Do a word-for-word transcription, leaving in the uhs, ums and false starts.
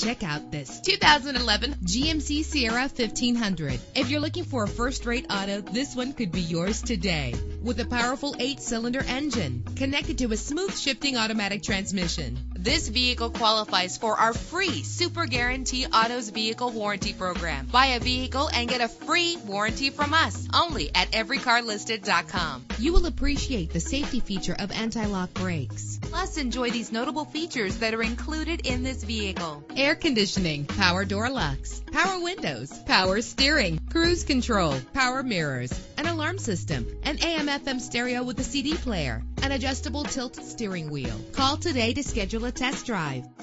Check out this two thousand eleven G M C Sierra fifteen hundred. If you're looking for a first-rate auto, this one could be yours today. With a powerful eight-cylinder engine connected to a smooth shifting automatic transmission, this vehicle qualifies for our free Super Guarantee Autos Vehicle Warranty Program. Buy a vehicle and get a free warranty from us only at every car listed dot com. You will appreciate the safety feature of anti-lock brakes. Plus, enjoy these notable features that are included in this vehicle: air conditioning, power door locks, power windows, power steering, cruise control, power mirrors, an alarm system, an A M F M stereo with a C D player, an adjustable tilt steering wheel. Call today to schedule a test drive.